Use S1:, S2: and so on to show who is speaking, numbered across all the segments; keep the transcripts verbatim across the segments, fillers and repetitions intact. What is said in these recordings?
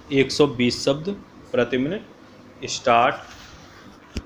S1: एक सौ बीस शब्द प्रति मिनट। स्टार्ट।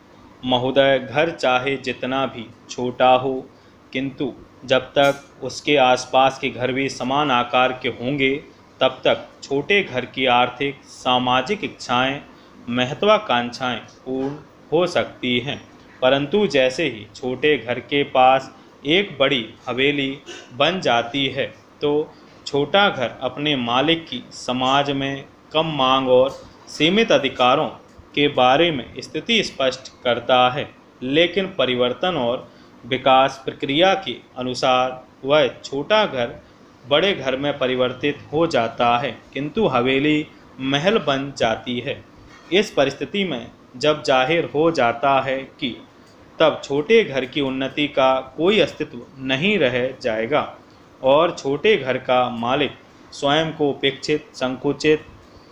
S1: महोदय, घर चाहे जितना भी छोटा हो, किंतु जब तक उसके आसपास के घर भी समान आकार के होंगे, तब तक छोटे घर की आर्थिक सामाजिक इच्छाएं, महत्वाकांक्षाएं पूर्ण हो सकती हैं। परंतु जैसे ही छोटे घर के पास एक बड़ी हवेली बन जाती है, तो छोटा घर अपने मालिक की समाज में कम मांग और सीमित अधिकारों के बारे में स्थिति स्पष्ट करता है। लेकिन परिवर्तन और विकास प्रक्रिया के अनुसार वह छोटा घर बड़े घर में परिवर्तित हो जाता है, किंतु हवेली महल बन जाती है। इस परिस्थिति में जब जाहिर हो जाता है कि तब छोटे घर की उन्नति का कोई अस्तित्व नहीं रह जाएगा और छोटे घर का मालिक स्वयं को उपेक्षित, संकुचित,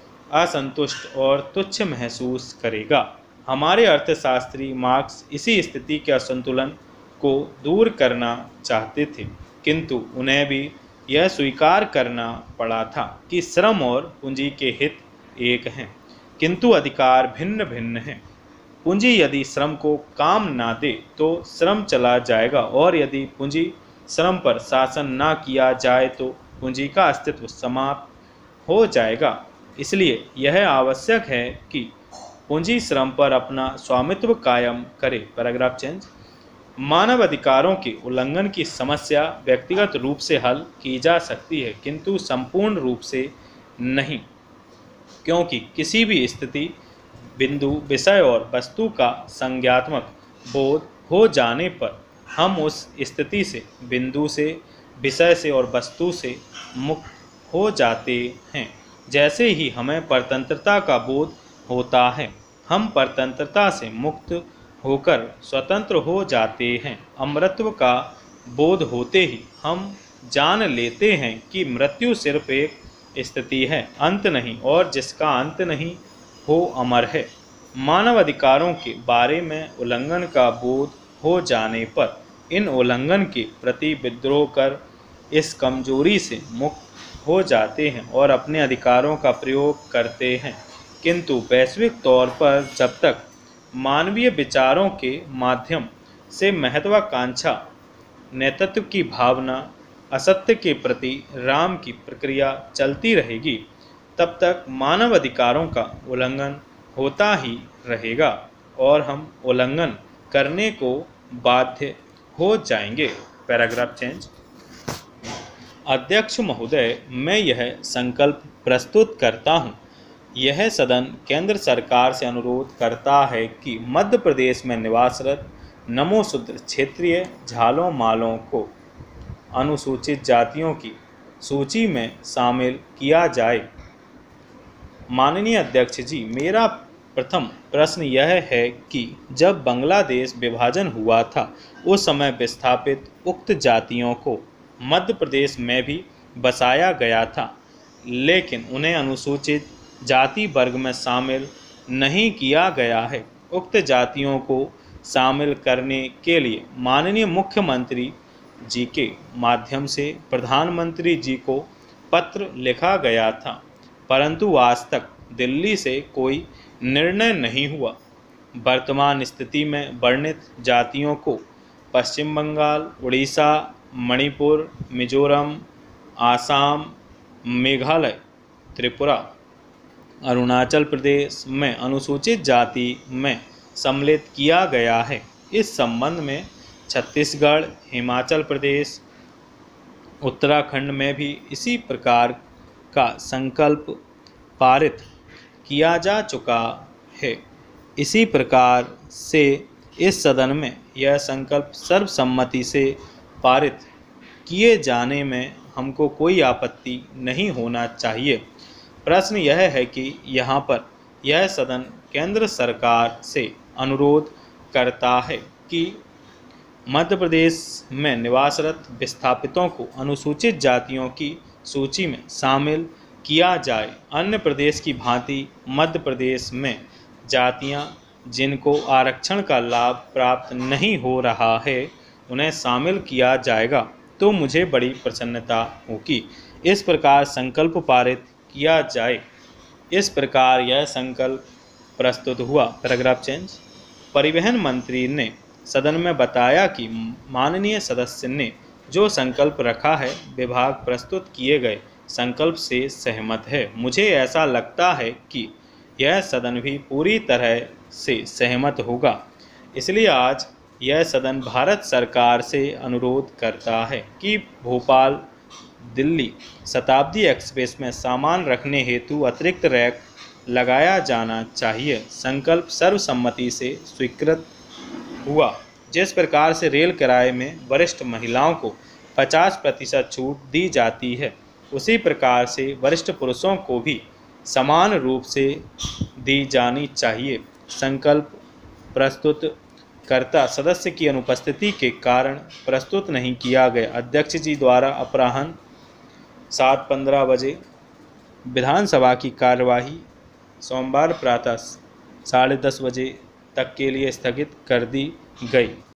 S1: असंतुष्ट और तुच्छ महसूस करेगा। हमारे अर्थशास्त्री मार्क्स इसी स्थिति के असंतुलन को दूर करना चाहते थे, किंतु उन्हें भी यह स्वीकार करना पड़ा था कि श्रम और पूंजी के हित एक हैं, किंतु अधिकार भिन्न भिन्न हैं। पूंजी यदि श्रम को काम ना दे तो श्रम चला जाएगा, और यदि पूंजी श्रम पर शासन ना किया जाए तो पूंजी का अस्तित्व समाप्त हो जाएगा। इसलिए यह आवश्यक है कि पूंजी श्रम पर अपना स्वामित्व कायम करे। Paragraph change. मानव अधिकारों के उल्लंघन की समस्या व्यक्तिगत रूप से हल की जा सकती है, किंतु संपूर्ण रूप से नहीं, क्योंकि किसी भी स्थिति, बिंदु, विषय और वस्तु का संज्ञात्मक बोध हो जाने पर हम उस स्थिति से, बिंदु से, विषय से और वस्तु से मुक्त हो जाते हैं। जैसे ही हमें परतंत्रता का बोध होता है, हम परतंत्रता से मुक्त होकर स्वतंत्र हो जाते हैं। अमरत्व का बोध होते ही हम जान लेते हैं कि मृत्यु सिर्फ एक स्थिति है, अंत नहीं, और जिसका अंत नहीं हो अमर है। मानव अधिकारों के बारे में उल्लंघन का बोध हो जाने पर इन उल्लंघन के प्रति विद्रोह कर इस कमजोरी से मुक्त हो जाते हैं और अपने अधिकारों का प्रयोग करते हैं। किंतु वैश्विक तौर पर जब तक मानवीय विचारों के माध्यम से महत्वाकांक्षा, नेतृत्व की भावना, असत्य के प्रति राम की प्रक्रिया चलती रहेगी, तब तक मानव अधिकारों का उल्लंघन होता ही रहेगा और हम उल्लंघन करने को बाध्य हो जाएंगे। Paragraph change. अध्यक्ष महोदय, मैं यह संकल्प प्रस्तुत करता हूँ। यह सदन केंद्र सरकार से अनुरोध करता है कि मध्य प्रदेश में निवासरत नमोशूद्र क्षेत्रीय झालों मालों को अनुसूचित जातियों की सूची में शामिल किया जाए। माननीय अध्यक्ष जी, मेरा प्रथम प्रश्न यह है कि जब बांग्लादेश विभाजन हुआ था, उस समय विस्थापित उक्त जातियों को मध्य प्रदेश में भी बसाया गया था, लेकिन उन्हें अनुसूचित जाति वर्ग में शामिल नहीं किया गया है। उक्त जातियों को शामिल करने के लिए माननीय मुख्यमंत्री जी के माध्यम से प्रधानमंत्री जी को पत्र लिखा गया था, परंतु आज तक दिल्ली से कोई निर्णय नहीं हुआ। वर्तमान स्थिति में वर्णित जातियों को पश्चिम बंगाल, उड़ीसा, मणिपुर, मिजोरम, आसाम, मेघालय, त्रिपुरा, अरुणाचल प्रदेश में अनुसूचित जाति में सम्मिलित किया गया है। इस संबंध में छत्तीसगढ़, हिमाचल प्रदेश, उत्तराखंड में भी इसी प्रकार का संकल्प पारित किया जा चुका है। इसी प्रकार से इस सदन में यह संकल्प सर्वसम्मति से पारित किए जाने में हमको कोई आपत्ति नहीं होना चाहिए। प्रश्न यह है कि यहाँ पर यह सदन केंद्र सरकार से अनुरोध करता है कि मध्य प्रदेश में निवासरत विस्थापितों को अनुसूचित जातियों की सूची में शामिल किया जाए। अन्य प्रदेश की भांति मध्य प्रदेश में जातियां जिनको आरक्षण का लाभ प्राप्त नहीं हो रहा है, उन्हें शामिल किया जाएगा तो मुझे बड़ी प्रसन्नता होगी। इस प्रकार संकल्प पारित किया जाए। इस प्रकार यह संकल्प प्रस्तुत हुआ। Paragraph change. परिवहन मंत्री ने सदन में बताया कि माननीय सदस्य ने जो संकल्प रखा है विभाग प्रस्तुत किए गए संकल्प से सहमत है। मुझे ऐसा लगता है कि यह सदन भी पूरी तरह से सहमत होगा। इसलिए आज यह सदन भारत सरकार से अनुरोध करता है कि भोपाल दिल्ली शताब्दी एक्सप्रेस में सामान रखने हेतु अतिरिक्त रैक लगाया जाना चाहिए। संकल्प सर्वसम्मति से स्वीकृत हुआ। जिस प्रकार से रेल किराए में वरिष्ठ महिलाओं को पचास प्रतिशत छूट दी जाती है, उसी प्रकार से वरिष्ठ पुरुषों को भी समान रूप से दी जानी चाहिए। संकल्प प्रस्तुत कर्ता सदस्य की अनुपस्थिति के कारण प्रस्तुत नहीं किया गया। अध्यक्ष जी द्वारा अपराह्न सात पंद्रह बजे विधानसभा की कार्यवाही सोमवार प्रातः साढ़े दस बजे तक के लिए स्थगित कर दी गई।